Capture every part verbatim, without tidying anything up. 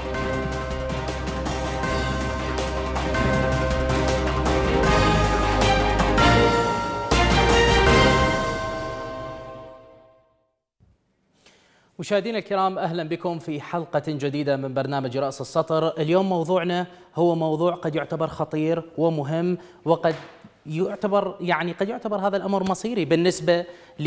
مشاهدينا الكرام، أهلا بكم في حلقة جديدة من برنامج رأس السطر. اليوم موضوعنا هو موضوع قد يعتبر خطير ومهم، وقد يعتبر يعني قد يعتبر هذا الأمر مصيري بالنسبة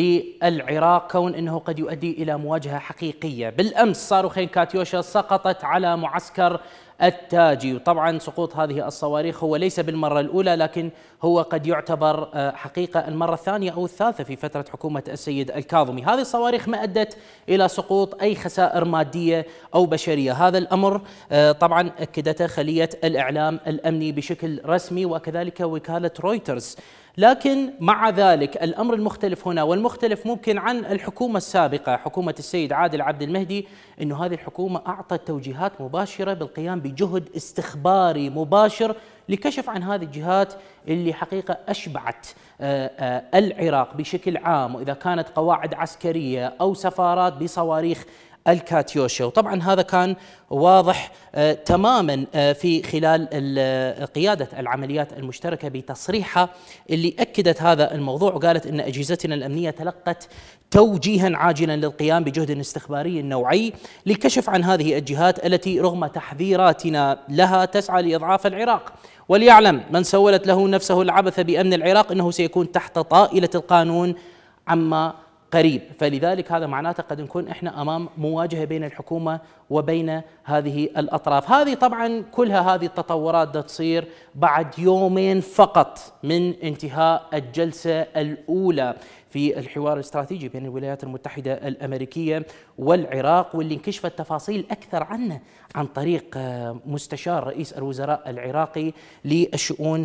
للعراق، كون أنه قد يؤدي إلى مواجهة حقيقية. بالأمس صاروخين كاتيوشا سقطت على معسكر التاجي، وطبعا سقوط هذه الصواريخ هو ليس بالمرة الأولى، لكن هو قد يعتبر حقيقة المرة الثانية أو الثالثة في فترة حكومة السيد الكاظمي. هذه الصواريخ ما أدت إلى سقوط أي خسائر مادية أو بشرية. هذا الأمر طبعا أكدته خلية الإعلام الأمني بشكل رسمي، وكذلك وكالة رويترز. لكن مع ذلك الأمر المختلف هنا، والمختلف ممكن عن الحكومة السابقة، حكومة السيد عادل عبد المهدي، أنه هذه الحكومة أعطت توجيهات مباشرة بالقيام بجهد استخباري مباشر لكشف عن هذه الجهات اللي حقيقة أشبعت العراق بشكل عام، وإذا كانت قواعد عسكرية أو سفارات بصواريخ الكاتيوشا. وطبعا هذا كان واضح آه تماما آه في خلال قيادة العمليات المشتركة بتصريحها اللي أكدت هذا الموضوع، وقالت إن أجهزتنا الأمنية تلقت توجيها عاجلا للقيام بجهد استخباري نوعي لكشف عن هذه الجهات التي رغم تحذيراتنا لها تسعى لإضعاف العراق. وليعلم من سولت له نفسه العبث بأمن العراق أنه سيكون تحت طائلة القانون عما قريب. فلذلك هذا معناته قد نكون احنا امام مواجهه بين الحكومه وبين هذه الاطراف. هذه طبعا كلها هذه التطورات تصير بعد يومين فقط من انتهاء الجلسه الاولى في الحوار الاستراتيجي بين الولايات المتحدة الأمريكية والعراق، واللي انكشفت تفاصيل أكثر عنه عن طريق مستشار رئيس الوزراء العراقي للشؤون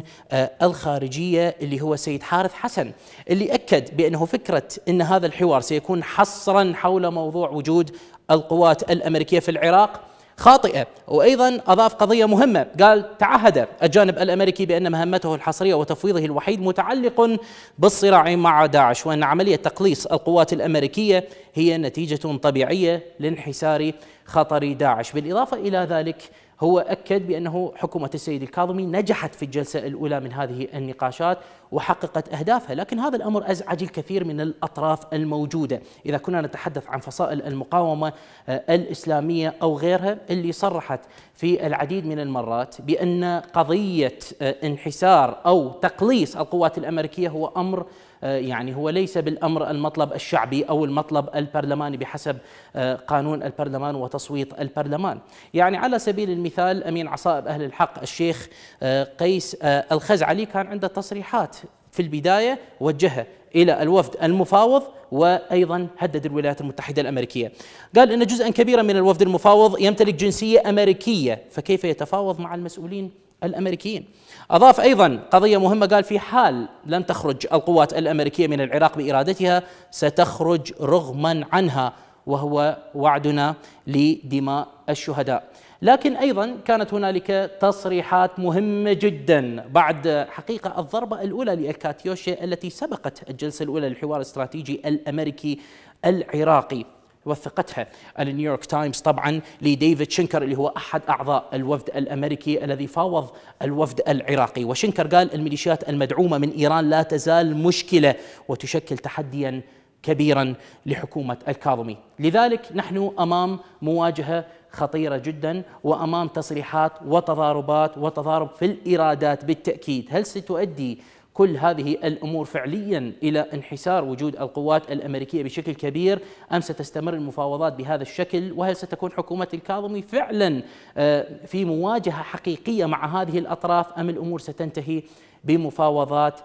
الخارجية اللي هو سيد حارث حسن، اللي أكد بأنه فكرة أن هذا الحوار سيكون حصرا حول موضوع وجود القوات الأمريكية في العراق خاطئة. وأيضا أضاف قضية مهمة، قال تعهد الجانب الأمريكي بأن مهمته الحصرية وتفويضه الوحيد متعلق بالصراع مع داعش، وأن عملية تقليص القوات الأمريكية هي نتيجة طبيعية لانحسار خطر داعش. بالإضافة إلى ذلك هو أكد بأنه حكومة السيد الكاظمي نجحت في الجلسة الأولى من هذه النقاشات وحققت أهدافها، لكن هذا الأمر أزعج الكثير من الأطراف الموجودة. إذا كنا نتحدث عن فصائل المقاومة الإسلامية أو غيرها اللي صرحت في العديد من المرات بأن قضية انحسار أو تقليص القوات الأمريكية هو أمر يعني هو ليس بالأمر المطلب الشعبي أو المطلب البرلماني بحسب قانون البرلمان وتصويت البرلمان. يعني على سبيل المثال أمين عصائب أهل الحق الشيخ قيس الخزعلي كان عنده تصريحات في البداية وجهها إلى الوفد المفاوض، وأيضا هدد الولايات المتحدة الأمريكية. قال إن جزءا كبيرا من الوفد المفاوض يمتلك جنسية أمريكية، فكيف يتفاوض مع المسؤولين الأمريكيين؟ أضاف أيضا قضية مهمة، قال في حال لم تخرج القوات الأمريكية من العراق بإرادتها ستخرج رغما عنها، وهو وعدنا لدماء الشهداء. لكن أيضا كانت هنالك تصريحات مهمة جدا بعد حقيقة الضربة الأولى للكاتيوشا التي سبقت الجلسة الأولى للحوار الاستراتيجي الأمريكي العراقي، وثقتها النيويورك تايمز طبعا لديفيد شنكر اللي هو أحد أعضاء الوفد الأمريكي الذي فاوض الوفد العراقي. وشنكر قال الميليشيات المدعومة من إيران لا تزال مشكلة وتشكل تحديا كبيرا لحكومة الكاظمي. لذلك نحن أمام مواجهة خطيرة جدا، وأمام تصريحات وتضاربات وتضارب في الإيرادات بالتأكيد. هل ستؤدي كل هذه الأمور فعليا إلى انحسار وجود القوات الأمريكية بشكل كبير، أم ستستمر المفاوضات بهذا الشكل؟ وهل ستكون حكومة الكاظمي فعلا في مواجهة حقيقية مع هذه الأطراف، أم الأمور ستنتهي بمفاوضات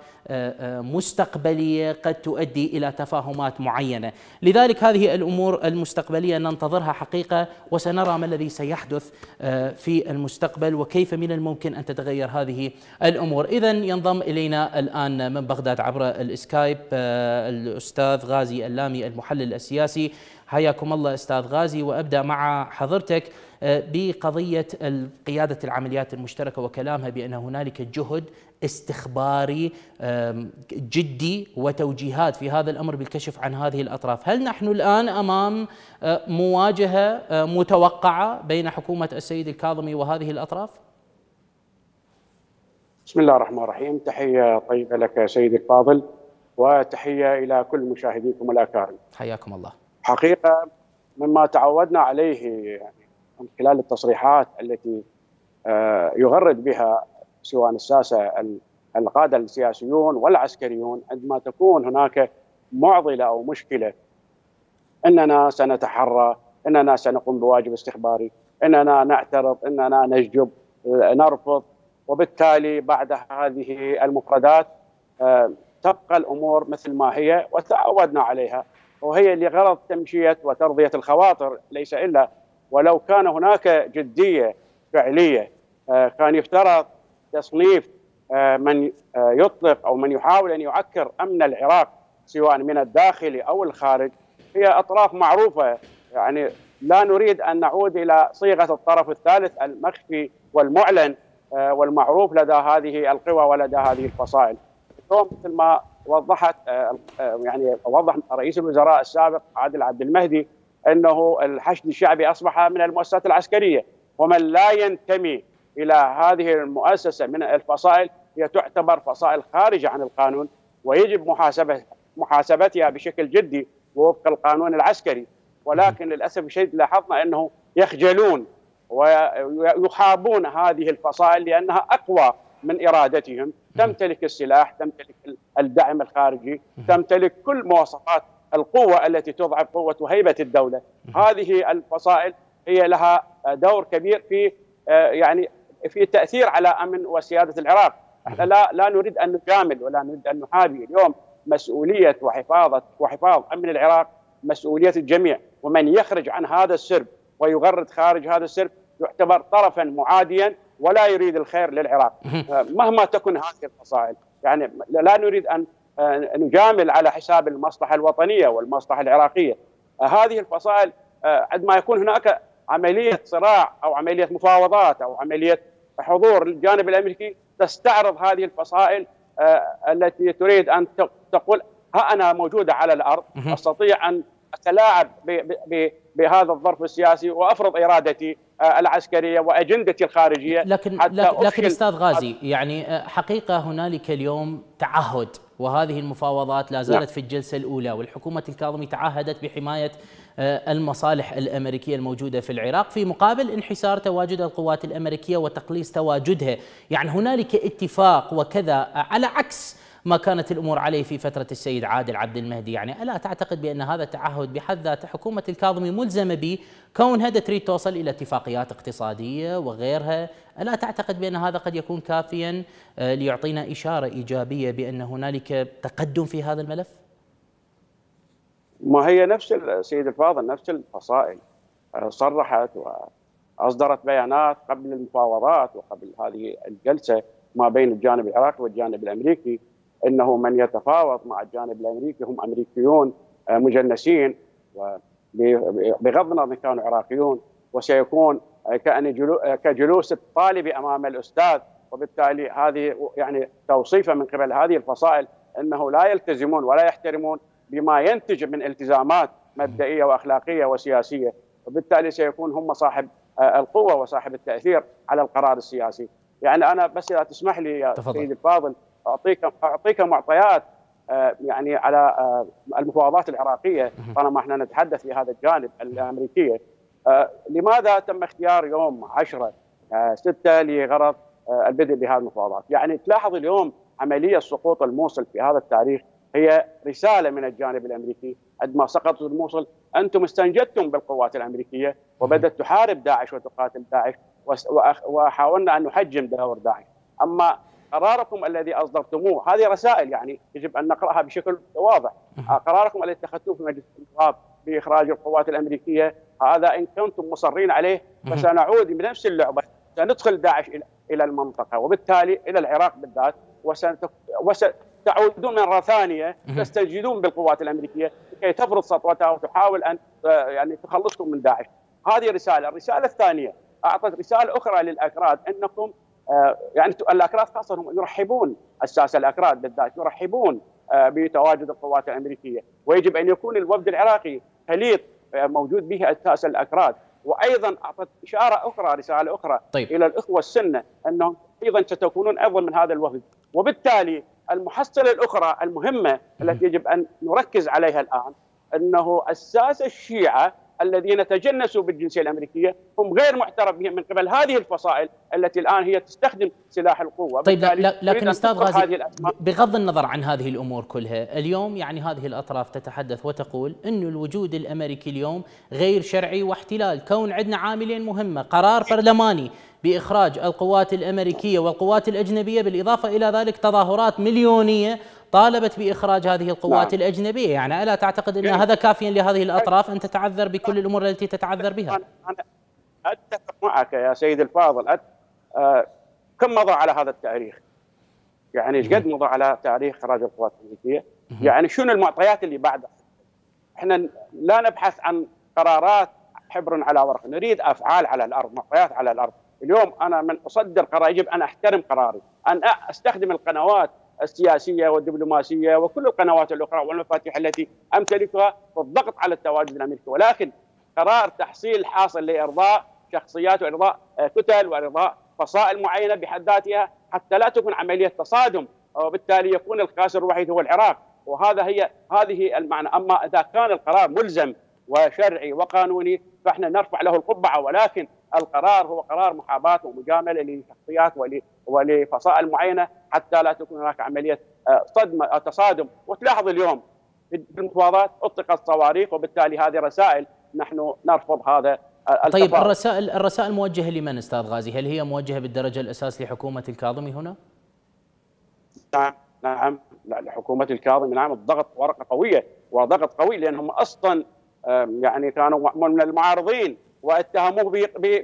مستقبلية قد تؤدي إلى تفاهمات معينة؟ لذلك هذه الأمور المستقبلية ننتظرها حقيقة، وسنرى ما الذي سيحدث في المستقبل وكيف من الممكن أن تتغير هذه الأمور. إذن ينضم إلينا الآن من بغداد عبر الإسكايب الأستاذ غازي اللامي المحلل السياسي. حياكم الله أستاذ غازي، وأبدأ مع حضرتك بقضية قيادة العمليات المشتركة وكلامها بأن هنالك جهد استخباري جدي وتوجيهات في هذا الأمر بالكشف عن هذه الأطراف. هل نحن الآن أمام مواجهة متوقعة بين حكومة السيد الكاظمي وهذه الأطراف؟ بسم الله الرحمن الرحيم. تحية طيبة لك سيدي الفاضل، وتحية إلى كل مشاهديكم الأكارم. حياكم الله. حقيقة مما تعودنا عليه يعني من خلال التصريحات التي يغرد بها سواء الساسة القادة السياسيون والعسكريون، عندما تكون هناك معضلة أو مشكلة أننا سنتحرى، أننا سنقوم بواجب استخباري، أننا نعترض، أننا نشجب، نرفض، وبالتالي بعد هذه المفردات تبقى الأمور مثل ما هي وتعودنا عليها، وهي لغرض تمشية وترضية الخواطر ليس إلا. ولو كان هناك جدية فعلية كان يفترض تصنيف من يطلق أو من يحاول أن يعكر أمن العراق سواء من الداخل أو الخارج هي أطراف معروفة. يعني لا نريد أن نعود إلى صيغة الطرف الثالث المخفي والمعلن والمعروف لدى هذه القوى ولدى هذه الفصائل. اليوم مثل ما وضحت يعني وضح رئيس الوزراء السابق عادل عبد المهدي انه الحشد الشعبي اصبح من المؤسسات العسكريه، ومن لا ينتمي الى هذه المؤسسه من الفصائل هي تعتبر فصائل خارجه عن القانون، ويجب محاسبه محاسبتها بشكل جدي وفق القانون العسكري. ولكن للاسف الشديد لاحظنا انه يخجلون ويحابون هذه الفصائل لانها اقوى من ارادتهم، تمتلك السلاح، تمتلك الدعم الخارجي، تمتلك كل مواصفات القوة التي تضعف قوة وهيبة الدولة. هذه الفصائل هي لها دور كبير في يعني في التأثير على أمن وسيادة العراق. احنا لا لا نريد أن نجامل ولا نريد أن نحابي. اليوم مسؤولية وحفاظة وحفاظ أمن العراق مسؤولية الجميع، ومن يخرج عن هذا السرب ويغرد خارج هذا السرب يعتبر طرفا معاديا ولا يريد الخير للعراق مهما تكن هذه الفصائل. يعني لا نريد أن نجامل على حساب المصلحة الوطنية والمصلحة العراقية. هذه الفصائل عندما يكون هناك عملية صراع أو عملية مفاوضات أو عملية حضور للجانب الأمريكي تستعرض هذه الفصائل التي تريد أن تقول ها أنا موجودة على الأرض، أستطيع أن أتلاعب بهذا الظرف السياسي وأفرض إرادتي العسكرية وأجندتي الخارجية. لكن لكن, لكن أستاذ غازي، يعني حقيقة هنالك اليوم تعهد، وهذه المفاوضات لا زالت في الجلسة الأولى، والحكومة الكاظمي تعهدت بحماية المصالح الأمريكية الموجودة في العراق في مقابل انحسار تواجد القوات الأمريكية وتقليص تواجدها. يعني هنالك اتفاق وكذا، على عكس ما كانت الأمور عليه في فترة السيد عادل عبد المهدي. يعني ألا تعتقد بأن هذا التعهد بحد ذاته حكومة الكاظمي ملزمة به كونها تريد توصل إلى اتفاقيات اقتصادية وغيرها؟ ألا تعتقد بأن هذا قد يكون كافيا ليعطينا إشارة إيجابية بأن هنالك تقدم في هذا الملف؟ ما هي نفس السيد الفاضل، نفس الفصائل صرحت وأصدرت بيانات قبل المفاوضات وقبل هذه الجلسة ما بين الجانب العراقي والجانب الأمريكي انه من يتفاوض مع الجانب الامريكي هم امريكيون مجنسين، بغض النظر ان كانوا عراقيون، وسيكون كأن كجلوس الطالب امام الاستاذ. وبالتالي هذه يعني توصيفه من قبل هذه الفصائل انه لا يلتزمون ولا يحترمون بما ينتج من التزامات مبدئيه واخلاقيه وسياسيه، وبالتالي سيكون هم صاحب القوه وصاحب التاثير على القرار السياسي. يعني انا بس اذا تسمح لي يا سيدي الفاضل اعطيك اعطيك معطيات يعني على المفاوضات العراقيه طالما احنا نتحدث في هذا الجانب الامريكيه. لماذا تم اختيار يوم عشرة ستة لغرض البدء بهذه المفاوضات؟ يعني تلاحظ اليوم عمليه سقوط الموصل في هذا التاريخ هي رساله من الجانب الامريكي. عندما سقطت الموصل انتم استنجدتم بالقوات الامريكيه وبدات تحارب داعش وتقاتل داعش، وحاولنا ان نحجم دور داعش. اما قراركم الذي اصدرتموه هذه رسائل يعني يجب ان نقراها بشكل واضح. قراركم الذي اتخذتوه في مجلس النواب باخراج القوات الامريكيه هذا ان كنتم مصرين عليه فسنعود بنفس اللعبه، سندخل داعش الى المنطقه وبالتالي الى العراق بالذات، وستعودون مره ثانيه تستنجدون بالقوات الامريكيه كي تفرض سطوتها وتحاول ان يعني تخلصكم من داعش. هذه رساله، الرساله الثانيه اعطت رساله اخرى للاكراد انكم يعني الاكراد خاصه هم يرحبون، الساسه الاكراد بالذات يرحبون بتواجد القوات الامريكيه، ويجب ان يكون الوفد العراقي خليط موجود به الساسه الاكراد. وايضا اعطت اشاره اخرى، رساله اخرى طيب. الى الاخوه السنه انهم ايضا ستكونون ايضا من هذا الوفد. وبالتالي المحصله الاخرى المهمه التي يجب ان نركز عليها الان انه الساسه الشيعه الذين تجنسوا بالجنسيه الامريكيه هم غير معترف بهم من قبل هذه الفصائل التي الان هي تستخدم سلاح القوه. طيب لا لكن استاذ غازي، بغض النظر عن هذه الامور كلها، اليوم يعني هذه الاطراف تتحدث وتقول انه الوجود الامريكي اليوم غير شرعي واحتلال، كون عندنا عاملين مهمه، قرار برلماني باخراج القوات الامريكيه والقوات الاجنبيه، بالاضافه الى ذلك تظاهرات مليونيه طالبت بإخراج هذه القوات نعم. الأجنبية، يعني ألا تعتقد أن هذا كافيا لهذه الأطراف أن تتعذر بكل الأمور التي تتعذر بها؟ أنا أتفق معك يا سيد الفاضل. أت... آه... كم مضى على هذا التاريخ؟ يعني ايش قد مضى على تاريخ إخراج القوات الأمريكية؟ يعني شنو المعطيات اللي بعدها؟ احنا لا نبحث عن قرارات حبر على ورق، نريد أفعال على الأرض، معطيات على الأرض. اليوم أنا من أصدر قرار يجب أن أحترم قراري، أن أستخدم القنوات السياسيه والدبلوماسيه وكل القنوات الاخرى والمفاتيح التي امتلكها في الضغط على التواجد الامريكي، ولكن قرار تحصيل حاصل لارضاء شخصيات وارضاء كتل وارضاء فصائل معينه بحد ذاتها حتى لا تكون عمليه تصادم وبالتالي يكون الخاسر الوحيد هو العراق، وهذا هي هذه المعنى. اما اذا كان القرار ملزم وشرعي وقانوني فاحنا نرفع له القبعه، ولكن القرار هو قرار محاباه ومجامله لشخصيات ولفصائل معينه حتى لا تكون هناك عمليه صدمه او تصادم. وتلاحظ اليوم في المفاوضات اطلقت صواريخ، وبالتالي هذه رسائل نحن نرفض هذا التفاوض. طيب الرسائل الرسائل موجهه لمن استاذ غازي؟ هل هي موجهه بالدرجه الاساس لحكومه الكاظمي هنا؟ نعم نعم لحكومه الكاظمي، نعم. الضغط ورقه قويه وضغط قوي لانهم اصلا يعني كانوا من المعارضين واتهموه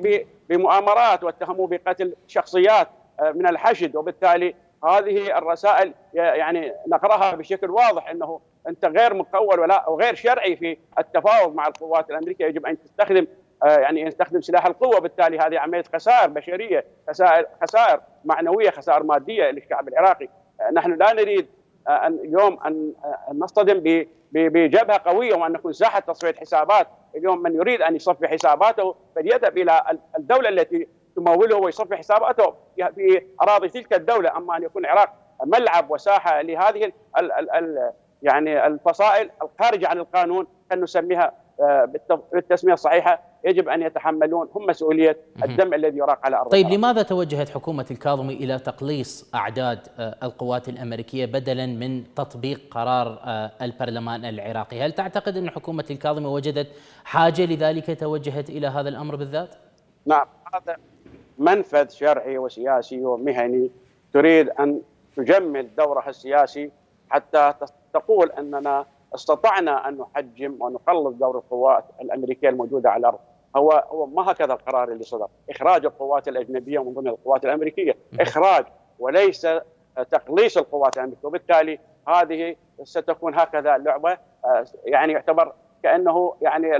بمؤامرات واتهموه بقتل شخصيات من الحشد، وبالتالي هذه الرسائل يعني نقراها بشكل واضح انه انت غير مقول ولا وغير شرعي في التفاوض مع القوات الامريكيه، يجب ان تستخدم يعني يستخدم سلاح القوه، بالتالي هذه عمليه خسائر بشريه، خسائر خسائر معنويه، خسائر ماديه للشعب العراقي. نحن لا نريد ان اليوم ان نصطدم بجبهه قويه وان نكون ساحه تصفيه حسابات. اليوم من يريد ان يصفي حساباته فليذهب الى الدوله التي تموله ويصفي حساباته في اراضي تلك الدوله، اما ان يكون العراق ملعب وساحه لهذه ال ال ال يعني الفصائل الخارجه عن القانون، ان نسميها بالتسميه الصحيحه، يجب ان يتحملون هم مسؤوليه الدم الذي يراق على ارض طيب الأرض. لماذا توجهت حكومه الكاظمي الى تقليص اعداد القوات الامريكيه بدلا من تطبيق قرار البرلمان العراقي؟ هل تعتقد ان حكومه الكاظمي وجدت حاجه لذلك توجهت الى هذا الامر بالذات؟ نعم، هذا منفذ شرعي وسياسي ومهني تريد ان تجمل دورها السياسي حتى تقول اننا استطعنا ان نحجم ونقلص دور القوات الامريكيه الموجوده على الارض. هو هو ما هكذا القرار اللي صدر، اخراج القوات الاجنبيه من ضمن القوات الامريكيه، اخراج وليس تقليص القوات الامريكيه، وبالتالي هذه ستكون هكذا اللعبه. يعني يعتبر كانه يعني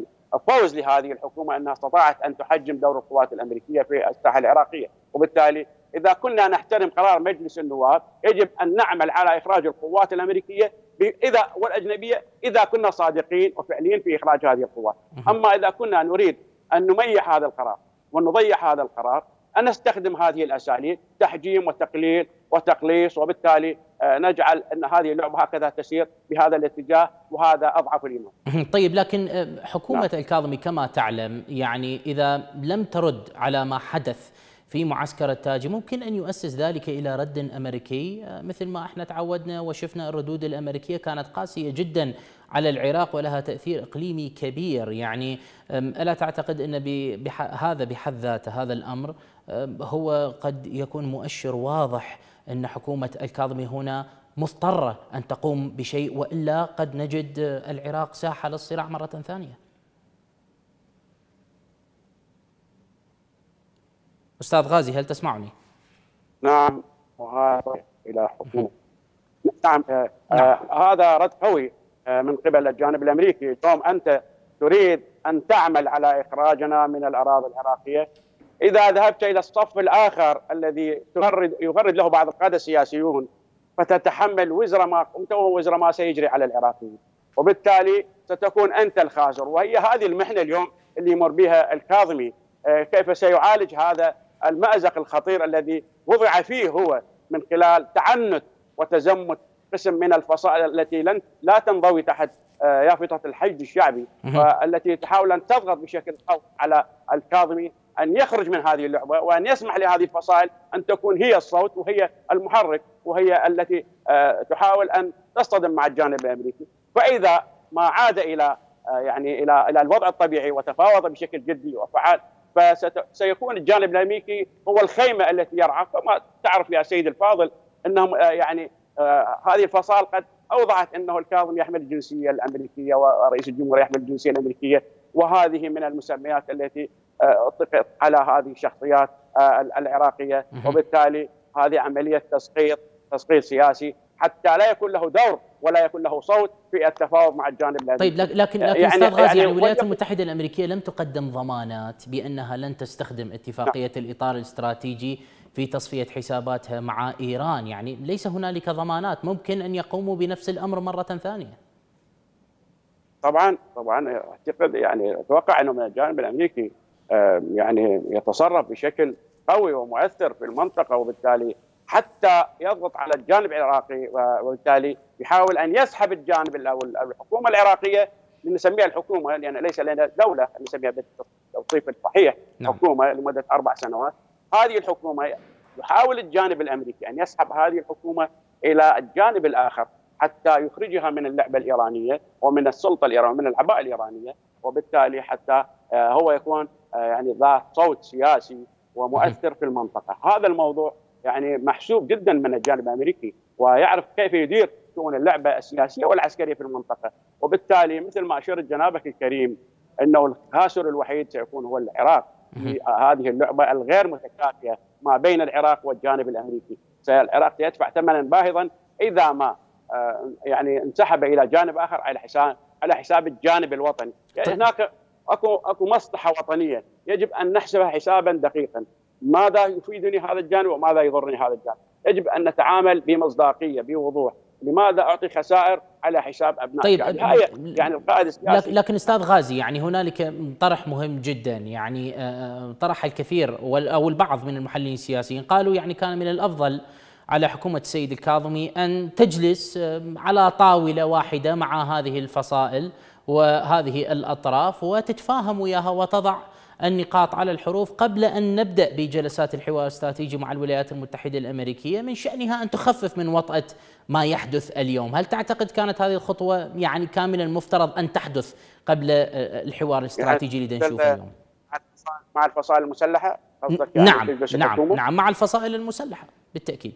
الفوز لهذه الحكومه انها استطاعت ان تحجم دور القوات الامريكيه في الساحه العراقيه، وبالتالي اذا كنا نحترم قرار مجلس النواب يجب ان نعمل على اخراج القوات الامريكيه اذا والاجنبيه اذا كنا صادقين وفعليين في اخراج هذه القوات. اما اذا كنا نريد ان نميح هذا القرار ونضيع هذا القرار، ان نستخدم هذه الاساليب تحجيم وتقليل وتقليص، وبالتالي نجعل ان هذه اللعبه هكذا تسير بهذا الاتجاه، وهذا اضعف الايمان. طيب لكن حكومه نعم. الكاظمي كما تعلم يعني اذا لم ترد على ما حدث في معسكر التاجي ممكن أن يؤسس ذلك إلى رد أمريكي مثل ما احنا تعودنا وشفنا الردود الأمريكية كانت قاسية جدا على العراق ولها تأثير إقليمي كبير. يعني ألا تعتقد أن هذا بحد ذاته هذا الأمر هو قد يكون مؤشر واضح أن حكومة الكاظمي هنا مضطرة أن تقوم بشيء، وإلا قد نجد العراق ساحة للصراع مرة ثانية؟ أستاذ غازي هل تسمعني؟ نعم، وهذا إلى حكومة. نعم, آه نعم. آه هذا رد قوي من قبل الجانب الامريكي. اليوم انت تريد ان تعمل على اخراجنا من الاراضي العراقيه، اذا ذهبت الى الصف الاخر الذي تغرد يغرد له بعض القاده السياسيون فتتحمل وزر ما قمت ووزر ما سيجري على العراقيين، وبالتالي ستكون انت الخاسر. وهي هذه المحنه اليوم اللي يمر بها الكاظمي، كيف سيعالج هذا المأزق الخطير الذي وضع فيه هو من خلال تعنت وتزمت قسم من الفصائل التي لن لا تنضوي تحت يافطة الحشد الشعبي، والتي تحاول أن تضغط بشكل قوي على الكاظمي أن يخرج من هذه اللعبة، وأن يسمح لهذه الفصائل أن تكون هي الصوت وهي المحرك وهي التي تحاول أن تصطدم مع الجانب الأمريكي. فإذا ما عاد إلى يعني إلى إلى الوضع الطبيعي وتفاوض بشكل جدي وفعال، فسيكون الجانب الامريكي هو الخيمه التي يرعى. كما تعرف يا سيدي الفاضل انهم يعني آه هذه الفصائل قد اوضحت انه الكاظمي يحمل الجنسيه الامريكيه ورئيس الجمهوريه يحمل الجنسيه الامريكيه، وهذه من المسميات التي آه اطلقت على هذه الشخصيات آه العراقيه، وبالتالي هذه عمليه تسقيط تسقيط سياسي حتى لا يكون له دور ولا يكون له صوت في التفاوض مع الجانب الامريكي. طيب لكن لكن يعني استاذ غازي، يعني, يعني الولايات المتحده الامريكيه لم تقدم ضمانات بانها لن تستخدم اتفاقيه نعم. الاطار الاستراتيجي في تصفيه حساباتها مع ايران، يعني ليس هنالك ضمانات ممكن ان يقوموا بنفس الامر مره ثانيه. طبعا طبعا اعتقد يعني اتوقع انه من الجانب الامريكي يعني يتصرف بشكل قوي ومؤثر في المنطقه، وبالتالي حتى يضغط على الجانب العراقي، وبالتالي يحاول ان يسحب الجانب او الحكومه العراقيه، نسميها الحكومه لان ليس لنا دوله، نسميها بالتوصيف الصحيح نعم. حكومه لمده اربع سنوات. هذه الحكومه يحاول الجانب الامريكي ان يسحب هذه الحكومه الى الجانب الاخر حتى يخرجها من اللعبه الايرانيه ومن السلطه الايرانيه ومن العباءه الايرانيه، وبالتالي حتى هو يكون يعني ذات صوت سياسي ومؤثر في المنطقه. هذا الموضوع يعني محسوب جدا من الجانب الامريكي، ويعرف كيف يدير شؤون اللعبه السياسيه والعسكريه في المنطقه، وبالتالي مثل ما اشرت جنابك الكريم انه الخاسر الوحيد سيكون هو العراق في هذه اللعبه الغير متكافئه ما بين العراق والجانب الامريكي. العراق سيدفع ثمنا باهظا اذا ما يعني انسحب الى جانب اخر على حساب على حساب الجانب الوطني. يعني هناك اكو اكو مصلحه وطنيه يجب ان نحسبها حسابا دقيقا. ماذا يفيدني هذا الجانب وماذا يضرني هذا الجانب؟ يجب ان نتعامل بمصداقيه بوضوح. لماذا اعطي خسائر على حساب ابناء طيب الشعب؟ يعني القائد السياسي. لكن استاذ غازي، يعني هنالك طرح مهم جدا، يعني طرح الكثير او البعض من المحللين السياسيين قالوا يعني كان من الافضل على حكومه السيد الكاظمي ان تجلس على طاوله واحده مع هذه الفصائل وهذه الاطراف وتتفاهم وياها وتضع النقاط على الحروف قبل أن نبدأ بجلسات الحوار الاستراتيجي مع الولايات المتحدة الأمريكية، من شأنها أن تخفف من وطأة ما يحدث اليوم. هل تعتقد كانت هذه الخطوة يعني كان من المفترض أن تحدث قبل الحوار الاستراتيجي اللي نشوفه اليوم؟ مع الفصائل المسلحة قصدك؟ يعني نعم نعم نعم مع الفصائل المسلحة بالتأكيد.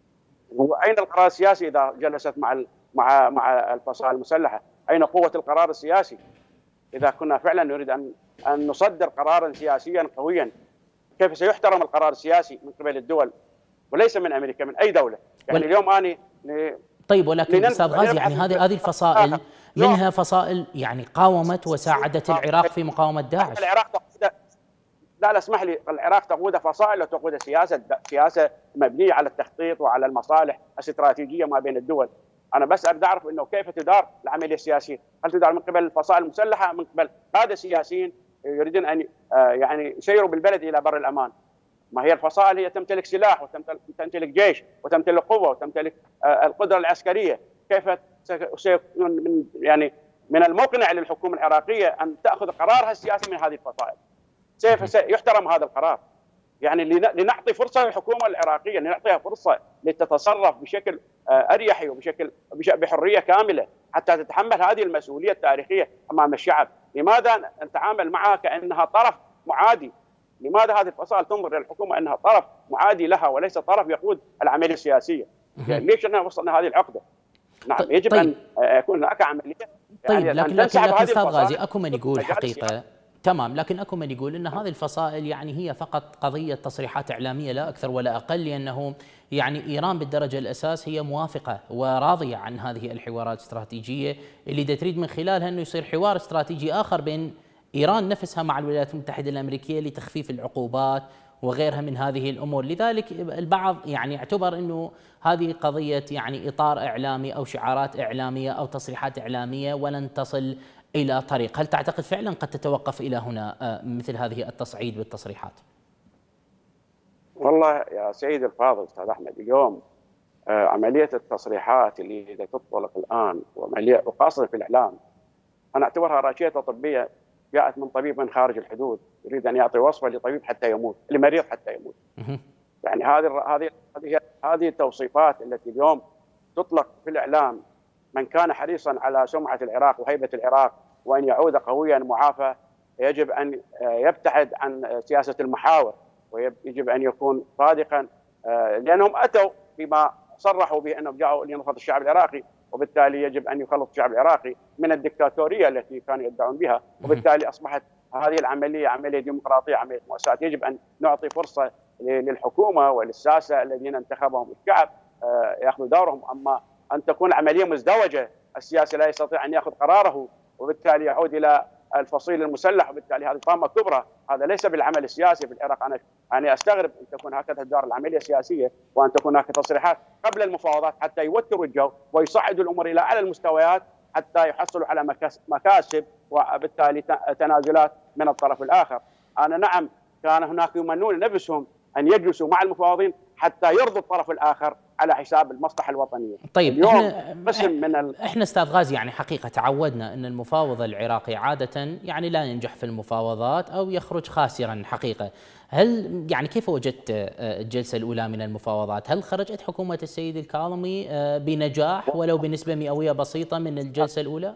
وأين القرار السياسي إذا جلست مع مع مع الفصائل المسلحة؟ أين قوة القرار السياسي؟ إذا كنا فعلا نريد أن أن نصدر قرارا سياسيا قويا، كيف سيحترم القرار السياسي من قبل الدول وليس من أمريكا، من أي دولة؟ يعني وال... اليوم أنا ل... طيب ولكن أستاذ غازي، يعني هذه هذه الفصائل منها فصائل يعني قاومت وساعدت العراق في مقاومة داعش. العراق تقود لا لا اسمح لي، العراق تقود فصائل وتقود سياسة سياسة مبنية على التخطيط وعلى المصالح الاستراتيجية ما بين الدول. أنا بس أريد أعرف إنه كيف تدار العملية السياسية؟ هل تدار من قبل الفصائل المسلحة، من قبل قادة سياسيين يريدون أن يعني يسيروا بالبلد إلى بر الأمان؟ ما هي الفصائل هي تمتلك سلاح وتمتلك جيش وتمتلك قوة وتمتلك القدرة العسكرية. كيف سيكون من يعني من المقنع للحكومة العراقية أن تأخذ قرارها السياسي من هذه الفصائل؟ كيف سيحترم هذا القرار؟ يعني لنعطي فرصة للحكومة العراقية، لنعطيها فرصة لتتصرف بشكل أريحي وبشكل بحرية كاملة حتى تتحمل هذه المسؤولية التاريخية أمام الشعب. لماذا نتعامل معها كأنها طرف معادي؟ لماذا هذه الفصائل تنظر للحكومة أنها طرف معادي لها وليس طرف يقود العملية السياسية؟ يعني ليش أننا وصلنا هذه العقدة؟ نعم يجب طيب. أن يكون هناك عملية. طيب يعني لكن لكن, لكن استاذ غازي اكو من يقول حقيقة تمام، لكن اكو من يقول ان هذه الفصائل يعني هي فقط قضيه تصريحات اعلاميه لا اكثر ولا اقل، لانه يعني ايران بالدرجه الاساس هي موافقه وراضيه عن هذه الحوارات الاستراتيجيه اللي تريد من خلالها انه يصير حوار استراتيجي اخر بين ايران نفسها مع الولايات المتحده الامريكيه لتخفيف العقوبات وغيرها من هذه الامور. لذلك البعض يعني اعتبر انه هذه قضيه يعني اطار اعلامي او شعارات اعلاميه او تصريحات اعلاميه ولن تصل الى طريق. هل تعتقد فعلا قد تتوقف الى هنا مثل هذه التصعيد بالتصريحات؟ والله يا سيدي الفاضل استاذ احمد، اليوم عمليه التصريحات اللي تطلق الان وعمليه وخاصه في الاعلام انا اعتبرها راشيه طبيه جاءت من طبيب من خارج الحدود يريد ان يعطي وصفه لطبيب حتى يموت، لمريض حتى يموت. يعني هذه هذه هذه هذه التوصيفات التي اليوم تطلق في الاعلام. من كان حريصا على سمعه العراق وهيبه العراق وان يعود قويا معافى يجب ان يبتعد عن سياسه المحاور، ويجب ان يكون صادقا، لانهم اتوا بما صرحوا به انهم جاءوا لنصره الشعب العراقي، وبالتالي يجب ان يخلص الشعب العراقي من الدكتاتوريه التي كانوا يدعون بها، وبالتالي اصبحت هذه العمليه عمليه ديمقراطيه، عمليه مؤسسات. يجب ان نعطي فرصه للحكومه وللساسه الذين انتخبهم الشعب ياخذوا دورهم، اما ان تكون عمليه مزدوجه، السياسي لا يستطيع ان ياخذ قراره وبالتالي يعود الى الفصيل المسلح، وبالتالي هذه طامه كبرى. هذا ليس بالعمل السياسي في العراق. انا انا استغرب ان تكون هكذا دار العمليه السياسيه وان تكون هناك تصريحات قبل المفاوضات حتى يوتروا الجو ويصعدوا الامور الى اعلى المستويات حتى يحصلوا على مكاسب وبالتالي تنازلات من الطرف الاخر. انا نعم كان هناك يمنون نفسهم ان يجلسوا مع المفاوضين حتى يرضوا الطرف الاخر على حساب المصلحه الوطنيه. طيب اليوم احنا قسم من ال... احنا استاذ غازي يعني حقيقه تعودنا ان المفاوض العراقي عاده يعني لا ينجح في المفاوضات او يخرج خاسرا حقيقه. هل يعني كيف وجدت الجلسه الاولى من المفاوضات؟ هل خرجت حكومه السيد الكاظمي بنجاح ولو بنسبه مئويه بسيطه من الجلسه الاولى؟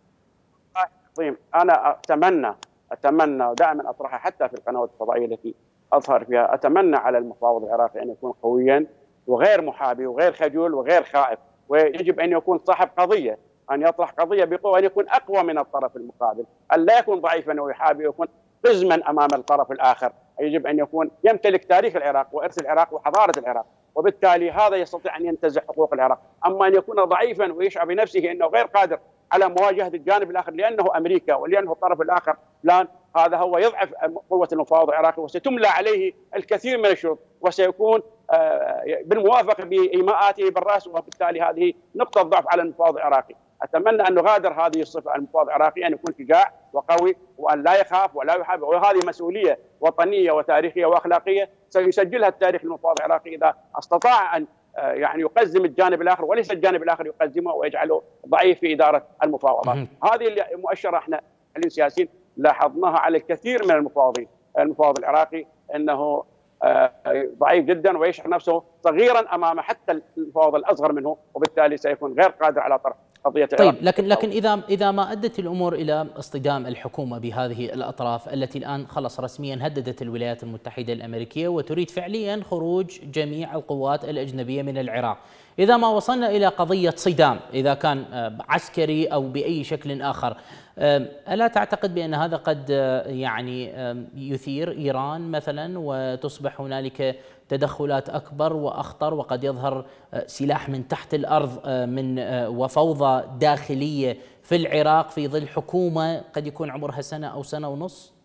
عظيم. انا اتمنى اتمنى ودائما اطرحها حتى في القنوات الفضائيه التي اظهر فيها، اتمنى على المفاوض العراقي ان يكون قويا وغير محابي وغير خجول وغير خائف، ويجب ان يكون صاحب قضيه، ان يطرح قضيه بقوه، وان يكون اقوى من الطرف المقابل، ان لا يكون ضعيفا ويحابي ويكون قزما امام الطرف الاخر. يجب ان يكون يمتلك تاريخ العراق وارث العراق وحضاره العراق، وبالتالي هذا يستطيع ان ينتزع حقوق العراق. اما ان يكون ضعيفا ويشعر بنفسه انه غير قادر على مواجهه الجانب الاخر لانه امريكا ولانه الطرف الاخر فلان، هذا هو يضعف قوه المفاوض العراقي وستملى عليه الكثير من الشروط وسيكون بالموافقه بايماءاته بالراس، وبالتالي هذه نقطه ضعف على المفاوض العراقي. اتمنى ان نغادر هذه الصفه المفاوض العراقي، ان يكون شجاع وقوي وان لا يخاف ولا يحابي، وهذه مسؤوليه وطنيه وتاريخيه واخلاقيه سيسجلها التاريخ للمفاوض العراقي اذا استطاع ان يعني يقزم الجانب الاخر وليس الجانب الاخر يقزمه ويجعله ضعيف في اداره المفاوضات. هذه المؤشره احنا السياسيين لاحظناها على الكثير من المفاوضين. المفاوض العراقي انه ضعيف جدا ويشعر نفسه صغيرا امام حتى المفاوض الاصغر منه، وبالتالي سيكون غير قادر على طرح قضيه العراق. طيب لكن لكن اذا اذا ما ادت الامور الى اصطدام الحكومه بهذه الاطراف التي الان خلص رسميا هددت الولايات المتحده الامريكيه وتريد فعليا خروج جميع القوات الاجنبيه من العراق، اذا ما وصلنا الى قضيه صدام اذا كان عسكري او باي شكل اخر، الا تعتقد بان هذا قد يعني يثير ايران مثلا وتصبح هنالك تدخلات اكبر واخطر وقد يظهر سلاح من تحت الارض من وفوضى داخليه في العراق في ظل حكومه قد يكون عمرها سنه او سنه ونص؟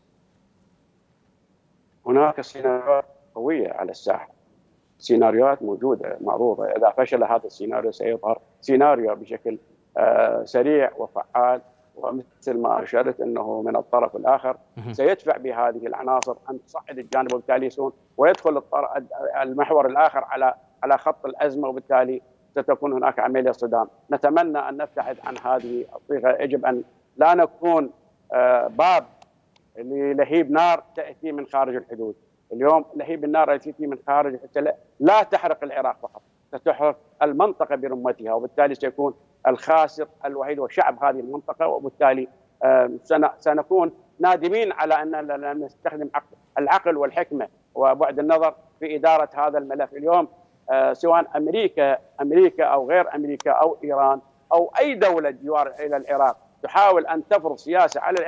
هناك سيناريوهات قويه على الساحه، سيناريوهات موجوده معروضه، اذا فشل هذا السيناريو سيظهر سيناريو بشكل سريع وفعال، ومثل ما اشرت انه من الطرف الاخر سيدفع بهذه العناصر ان تصعد الجانب وبالتالي يسون ويدخل المحور الاخر على على خط الازمه، وبالتالي ستكون هناك عمليه صدام. نتمنى ان نبتعد عن هذه الصيغه، يجب ان لا نكون باب للهيب نار تاتي من خارج الحدود. اليوم لهيب النار التي تاتي من خارج الحدود لا تحرق العراق فقط، ستحرق المنطقه برمتها، وبالتالي سيكون الخاسر الوحيد هو شعب هذه المنطقه، وبالتالي سنكون نادمين على ان نستخدم العقل والحكمه وبعد النظر في اداره هذا الملف. اليوم سواء امريكا امريكا او غير امريكا او ايران او اي دوله جوار الى العراق تحاول ان تفرض سياسه على العراق،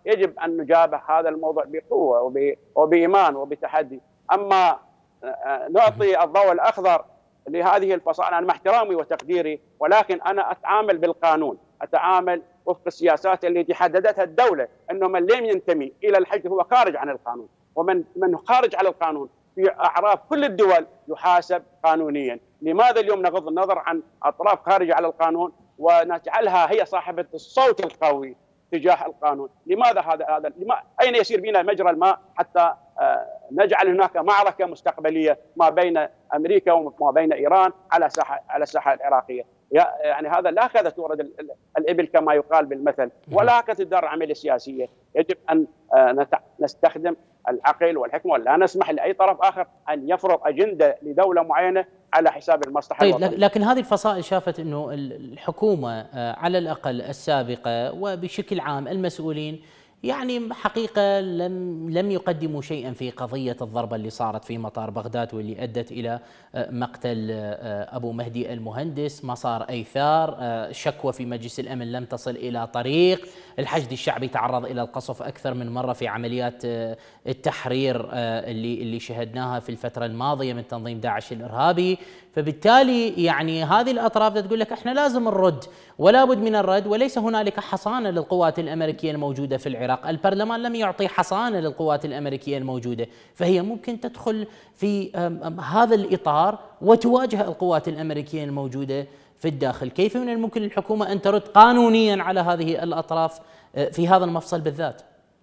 يجب أن نجابه هذا الموضوع بقوة وبإيمان وبتحدي. أما نعطي الضوء الأخضر لهذه الفصائل، أنا مع احترامي وتقديري، ولكن أنا أتعامل بالقانون، أتعامل وفق السياسات التي حددتها الدولة، أنه من لم ينتمي إلى الحج هو خارج عن القانون، ومن من خارج عن القانون في أعراف كل الدول يحاسب قانونيا. لماذا اليوم نغض النظر عن أطراف خارجة على القانون ونجعلها هي صاحبة الصوت القوي تجاه القانون؟ لماذا هذا هذا لما أين يسير بنا مجرى الماء حتى نجعل هناك معركة مستقبلية ما بين أمريكا وما بين إيران على ساحة على الساحة العراقية؟ يعني هذا لا هكذا تورد الإبل كما يقال بالمثل، ولا هكذا تدار العملية السياسية. يجب أن نستخدم العقل والحكمة، ولا نسمح لأي طرف آخر أن يفرض أجندة لدولة معينة على حساب المصلحة طيب الوطنية. لكن هذه الفصائل شافت أنه الحكومة على الأقل السابقة وبشكل عام المسؤولين يعني حقيقة لم لم يقدموا شيئا في قضية الضربة اللي صارت في مطار بغداد واللي أدت إلى مقتل أبو مهدي المهندس. ما صار أي ثار، شكوى في مجلس الأمن لم تصل إلى طريق، الحشد الشعبي تعرض إلى القصف أكثر من مرة في عمليات التحرير اللي اللي شهدناها في الفترة الماضية من تنظيم داعش الإرهابي. فبالتالي يعني هذه الأطراف تقول لك احنا لازم نرد ولا بد من الرد، وليس هنالك حصانة للقوات الأمريكية الموجودة في العراق. البرلمان لم يعطي حصانة للقوات الأمريكية الموجودة، فهي ممكن تدخل في هذا الإطار وتواجه القوات الأمريكية الموجودة في الداخل. كيف من الممكن للحكومة أن ترد قانونيا على هذه الأطراف في هذا المفصل بالذات؟